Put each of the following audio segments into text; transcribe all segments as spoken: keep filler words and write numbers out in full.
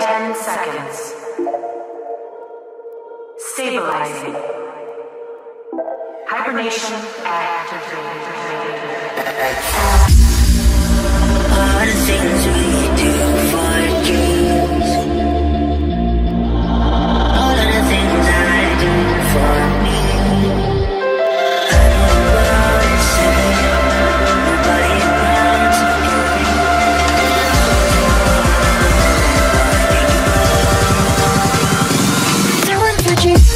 ten seconds. Stabilizing. Hibernation activated. All the things we do for dreams. All of the things I do for me. I know what to say. Nobody wants to hear me. Doing for dreams.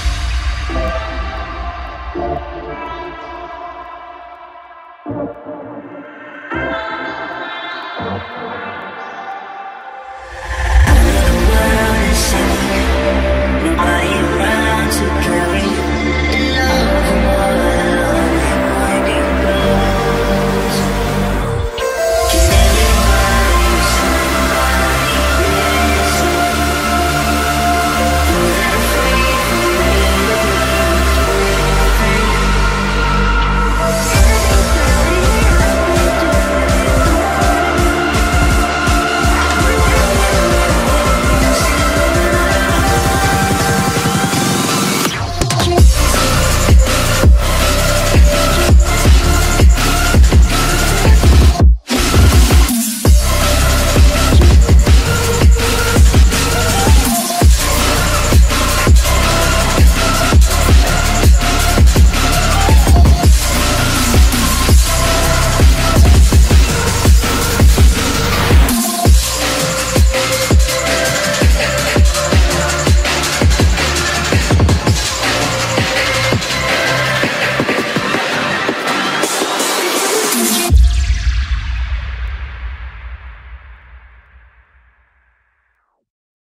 Thank you.